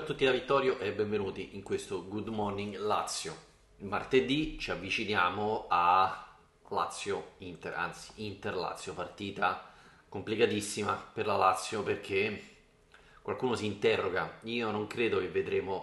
Salve a tutti da Vittorio e benvenuti in questo Good Morning Lazio. Martedì ci avviciniamo a Lazio-Inter, anzi Inter-Lazio, partita complicatissima per la Lazio perché qualcuno si interroga. Io non credo che vedremo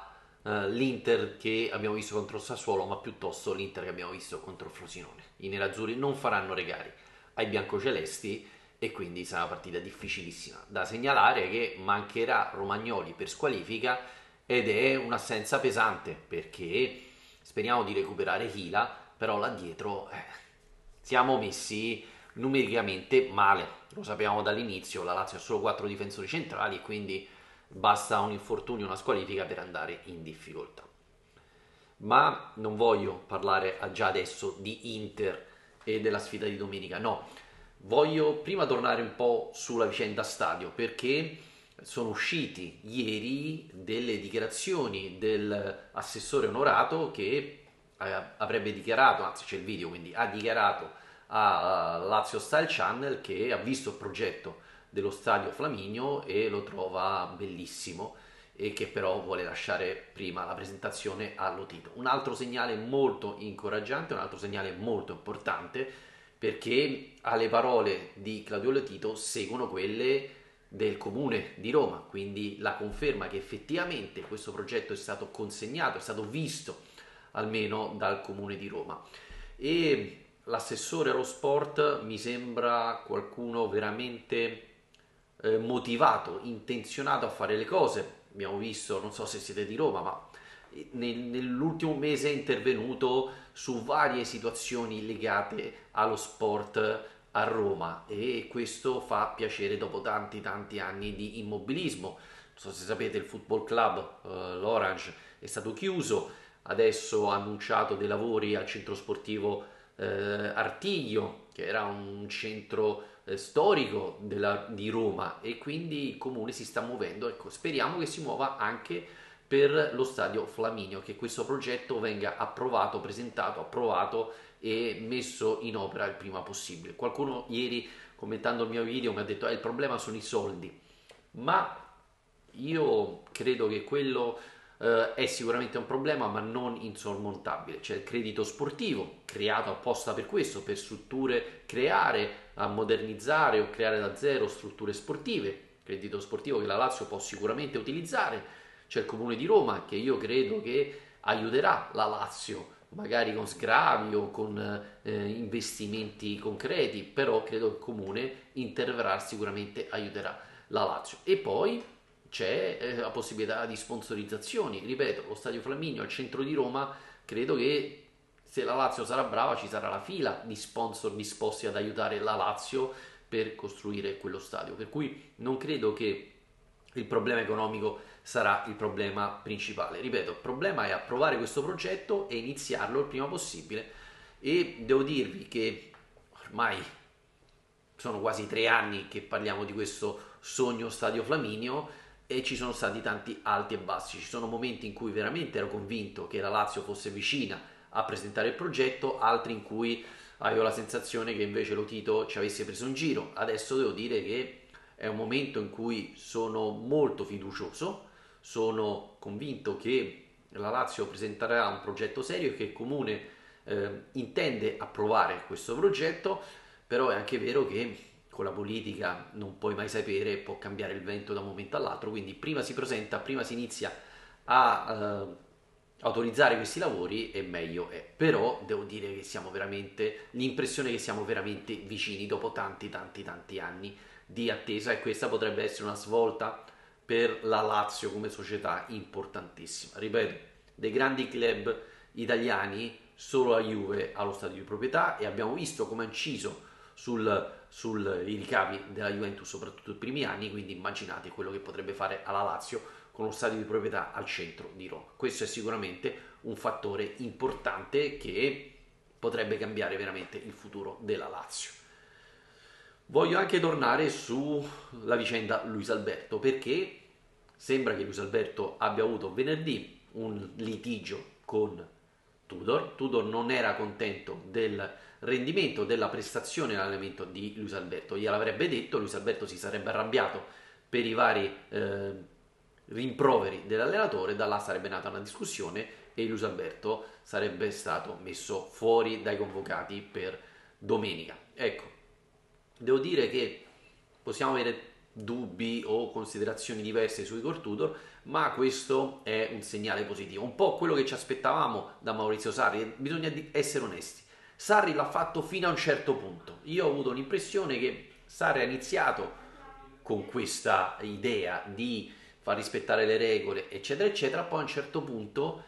l'Inter che abbiamo visto contro il Sassuolo, ma piuttosto l'Inter che abbiamo visto contro il Frosinone. I nerazzurri non faranno regali ai biancocelesti e quindi sarà una partita difficilissima. Da segnalare che mancherà Romagnoli per squalifica ed è un'assenza pesante perché speriamo di recuperare Hila, però là dietro siamo messi numericamente male. Lo sappiamo dall'inizio, la Lazio ha solo 4 difensori centrali e quindi basta un infortunio, una squalifica per andare in difficoltà. Ma non voglio parlare già adesso di Inter e della sfida di domenica, no, voglio prima tornare un po' sulla vicenda stadio perché sono usciti ieri delle dichiarazioni dell'assessore onorato che avrebbe dichiarato, anzi c'è il video, quindi ha dichiarato a Lazio Style Channel che ha visto il progetto dello stadio Flaminio e lo trova bellissimo e che però vuole lasciare prima la presentazione allo Tito. Un altro segnale molto incoraggiante, un altro segnale molto importante perché alle parole di Claudio Lotito seguono quelle del Comune di Roma, quindi la conferma che effettivamente questo progetto è stato consegnato, è stato visto almeno dal Comune di Roma. E l'assessore allo sport mi sembra qualcuno veramente motivato, intenzionato a fare le cose. Abbiamo visto, non so se siete di Roma, ma nell'ultimo mese è intervenuto su varie situazioni legate allo sport a Roma e questo fa piacere dopo tanti anni di immobilismo. Non so se sapete, il football club, l'Orange, è stato chiuso, adesso ha annunciato dei lavori al centro sportivo Artiglio, che era un centro storico di Roma e quindi il comune si sta muovendo. Ecco, speriamo che si muova anche per lo stadio Flaminio, che questo progetto venga approvato, presentato, approvato e messo in opera il prima possibile. Qualcuno ieri commentando il mio video mi ha detto il problema sono i soldi, ma io credo che quello è sicuramente un problema, ma non insormontabile. C'è il credito sportivo, creato apposta per questo, per strutture, creare, a modernizzare o creare da zero strutture sportive. Credito sportivo che la Lazio può sicuramente utilizzare. C'è il Comune di Roma che io credo che aiuterà la Lazio, magari con sgravi o con investimenti concreti, però credo che il Comune interverrà, sicuramente aiuterà la Lazio. E poi c'è la possibilità di sponsorizzazioni, ripeto, lo Stadio Flaminio al centro di Roma, credo che se la Lazio sarà brava ci sarà la fila di sponsor disposti ad aiutare la Lazio per costruire quello stadio, per cui non credo che il problema economico sarà il problema principale. Ripeto, il problema è approvare questo progetto e iniziarlo il prima possibile e devo dirvi che ormai sono quasi 3 anni che parliamo di questo sogno Stadio Flaminio e ci sono stati tanti alti e bassi. Ci sono momenti in cui veramente ero convinto che la Lazio fosse vicina a presentare il progetto, altri in cui avevo la sensazione che invece lo Tito ci avesse preso in giro. Adesso devo dire che è un momento in cui sono molto fiducioso, sono convinto che la Lazio presenterà un progetto serio e che il Comune intende approvare questo progetto, però è anche vero che con la politica non puoi mai sapere, può cambiare il vento da un momento all'altro, quindi prima si presenta, prima si inizia a autorizzare questi lavori e meglio è. Però devo dire che siamo veramente, l'impressione è che siamo veramente vicini dopo tanti anni di attesa e questa potrebbe essere una svolta per la Lazio come società importantissima. Ripeto, dei grandi club italiani solo la Juve ha lo stadio di proprietà e abbiamo visto come ha inciso sui ricavi della Juventus soprattutto nei primi anni, quindi immaginate quello che potrebbe fare alla Lazio con lo stadio di proprietà al centro di Roma. Questo è sicuramente un fattore importante che potrebbe cambiare veramente il futuro della Lazio. Voglio anche tornare sulla vicenda Luis Alberto perché sembra che Luis Alberto abbia avuto venerdì un litigio con Tudor. Tudor non era contento del rendimento, della prestazione e l'allenamento di Luis Alberto. Gliel'avrebbe detto, Luis Alberto si sarebbe arrabbiato per i vari rimproveri dell'allenatore, da là sarebbe nata una discussione e Luis Alberto sarebbe stato messo fuori dai convocati per domenica. Ecco, devo dire che possiamo avere dubbi o considerazioni diverse sui Igor Tudor, ma questo è un segnale positivo, un po' quello che ci aspettavamo da Maurizio Sarri. Bisogna essere onesti, Sarri l'ha fatto fino a un certo punto. Io ho avuto l'impressione che Sarri ha iniziato con questa idea di far rispettare le regole, eccetera, eccetera, poi a un certo punto,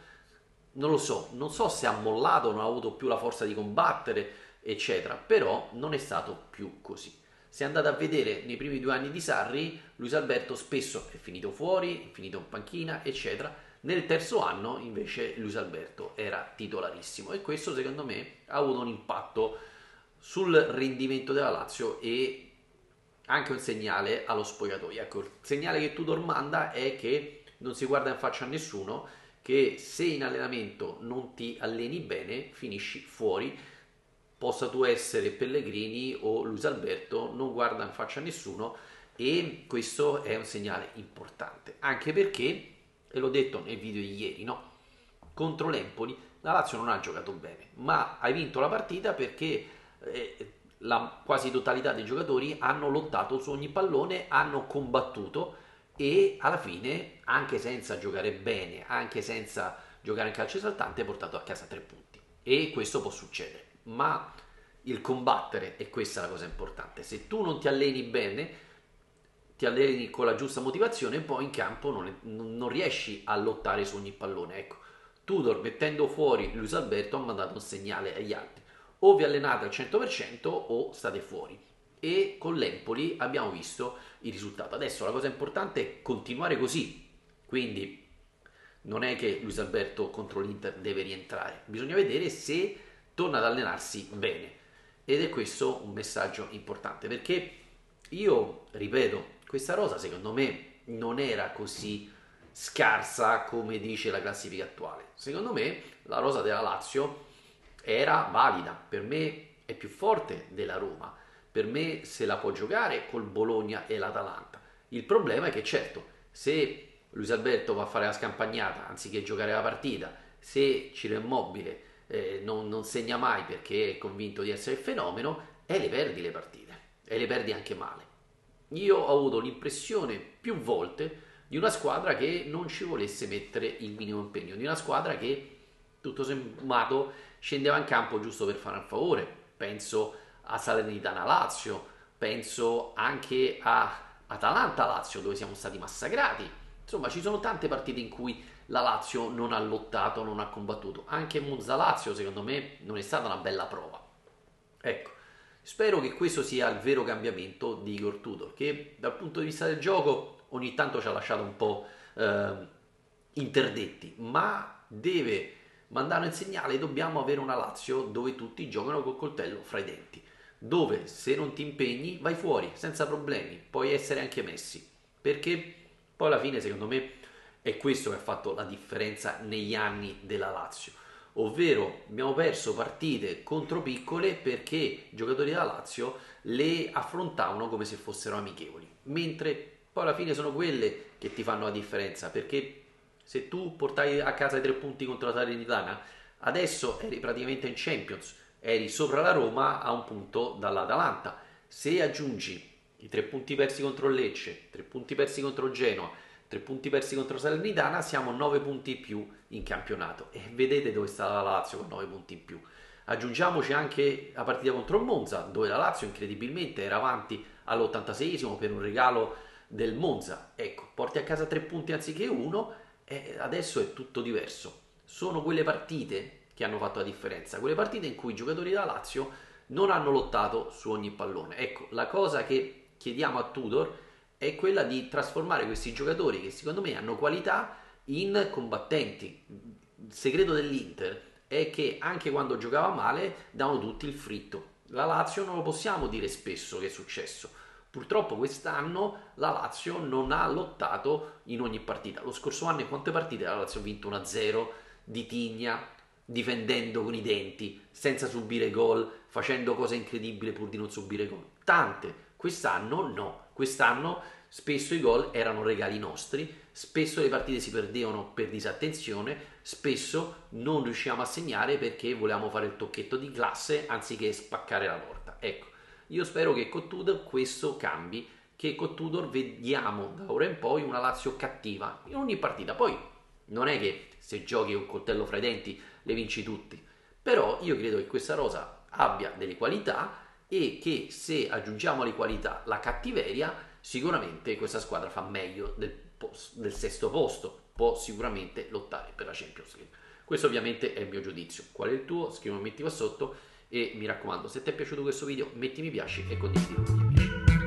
non so se ha mollato, non ha avuto più la forza di combattere, eccetera, però non è stato più così. Se andate a vedere nei primi 2 anni di Sarri, Luis Alberto spesso è finito fuori, è finito in panchina, eccetera. Nel terzo anno invece Luis Alberto era titolarissimo e questo secondo me ha avuto un impatto sul rendimento della Lazio e anche un segnale allo spogliatoio. Ecco, il segnale che Tudor manda è che non si guarda in faccia a nessuno, che se in allenamento non ti alleni bene finisci fuori, possa tu essere Pellegrini o Luis Alberto, non guarda in faccia a nessuno e questo è un segnale importante, anche perché, e l'ho detto nel video di ieri, no? Contro l'Empoli la Lazio non ha giocato bene, ma hai vinto la partita perché la quasi totalità dei giocatori hanno lottato su ogni pallone, hanno combattuto e alla fine, anche senza giocare bene, anche senza giocare in calcio esaltante, hai portato a casa 3 punti. E questo può succedere, ma il combattere è questa la cosa importante. Se tu non ti alleni bene, ti alleni con la giusta motivazione, poi in campo non riesci a lottare su ogni pallone. Ecco, Tudor mettendo fuori Luis Alberto ha mandato un segnale agli altri: o vi allenate al 100% o state fuori. E con l'Empoli abbiamo visto il risultato. Adesso la cosa importante è continuare così, quindi non è che Luis Alberto contro l'Inter deve rientrare, bisogna vedere se torna ad allenarsi bene ed è questo un messaggio importante, perché io ripeto, questa rosa secondo me non era così scarsa come dice la classifica attuale. Secondo me la rosa della Lazio era valida, per me è più forte della Roma, per me se la può giocare col Bologna e l'Atalanta. Il problema è che certo, se Luis Alberto va a fare la scampagnata anziché giocare la partita, se Ciro Immobile non segna mai perché è convinto di essere il fenomeno, e le perdi le partite, e le perdi anche male. Io ho avuto l'impressione più volte di una squadra che non ci volesse mettere il minimo impegno, di una squadra che tutto sommato scendeva in campo giusto per fare un favore. Penso a Salernitana Lazio, penso anche a Atalanta Lazio dove siamo stati massacrati. Insomma, ci sono tante partite in cui la Lazio non ha lottato, non ha combattuto. Anche Monza Lazio, secondo me, non è stata una bella prova. Ecco, spero che questo sia il vero cambiamento di Igor Tudor, che dal punto di vista del gioco ogni tanto ci ha lasciato un po' interdetti, ma deve mandare un segnale: dobbiamo avere una Lazio dove tutti giocano col coltello fra i denti, dove se non ti impegni vai fuori senza problemi, puoi essere anche Messi, perché poi alla fine secondo me è questo che ha fatto la differenza negli anni della Lazio, ovvero abbiamo perso partite contro piccole perché i giocatori della Lazio le affrontavano come se fossero amichevoli, mentre poi alla fine sono quelle che ti fanno la differenza, perché se tu portavi a casa i 3 punti contro la Salernitana, adesso eri praticamente in Champions, eri sopra la Roma a un punto dall'Atalanta. Se aggiungi i 3 punti persi contro il Lecce, 3 punti persi contro il Genoa, 3 punti persi contro Salernitana, siamo 9 punti in più in campionato. E vedete dove sta la Lazio con 9 punti in più. Aggiungiamoci anche la partita contro il Monza, dove la Lazio incredibilmente era avanti all'86esimo per un regalo del Monza. Ecco, porti a casa 3 punti anziché uno e adesso è tutto diverso. Sono quelle partite che hanno fatto la differenza, quelle partite in cui i giocatori della Lazio non hanno lottato su ogni pallone. Ecco, la cosa che chiediamo a Tudor è quella di trasformare questi giocatori, che secondo me hanno qualità, in combattenti. Il segreto dell'Inter è che anche quando giocava male davano tutti il fritto. La Lazio non lo possiamo dire spesso che è successo. Purtroppo quest'anno la Lazio non ha lottato in ogni partita. Lo scorso anno in quante partite la Lazio ha vinto 1-0 di tigna, difendendo con i denti, senza subire gol, facendo cose incredibili pur di non subire gol? Tante. Quest'anno no. Quest'anno spesso i gol erano regali nostri, spesso le partite si perdevano per disattenzione, spesso non riusciamo a segnare perché volevamo fare il tocchetto di classe anziché spaccare la porta. Ecco, io spero che con Tudor questo cambi, che con Tudor vediamo da ora in poi una Lazio cattiva in ogni partita. Poi non è che se giochi un coltello fra i denti le vinci tutti, però io credo che questa rosa abbia delle qualità e che se aggiungiamo alle qualità la cattiveria, sicuramente questa squadra fa meglio del sesto posto, può sicuramente lottare per la Champions League. Questo ovviamente è il mio giudizio. Qual è il tuo? Scrivimi, metti qua sotto e mi raccomando, se ti è piaciuto questo video metti mi piace e condividi con gli amici.